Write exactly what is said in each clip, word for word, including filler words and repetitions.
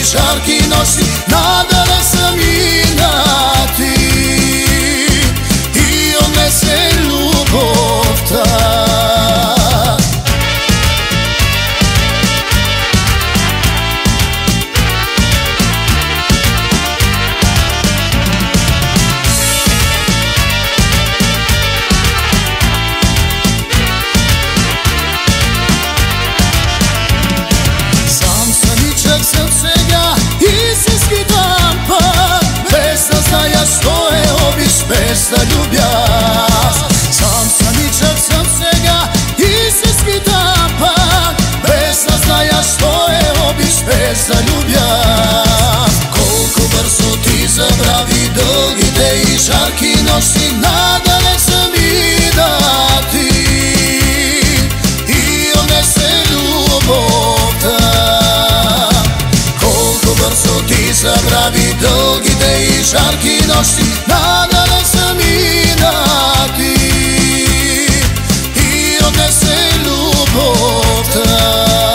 жарки носи, надалеч заминати и отнесе любовта. Съм сега и се скитам пак, без да зная що е обич, без да любя. Сам самичък съм сега и се скитам пак, без да зная що е обич, без да любя. Колко бързо ти забрави дългите и жарки нощи, надалеч заминати и отнесе любовта. Бързо ти забрави дългите и жарки нощи, надалеч заминати и отнесе любовта.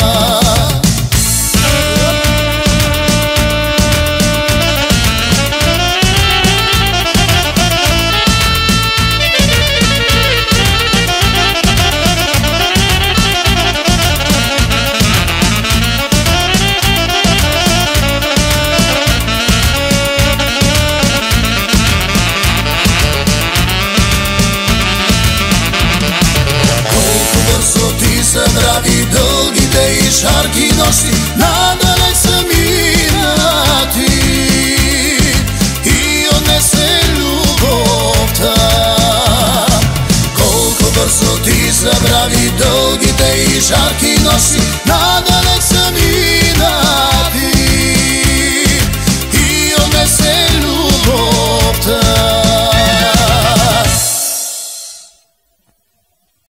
Забрави дългите и жарки нощи, надалеч заминати и отнесе любовта. Колко бързо ти забрави дългите и жарки нощи, надалеч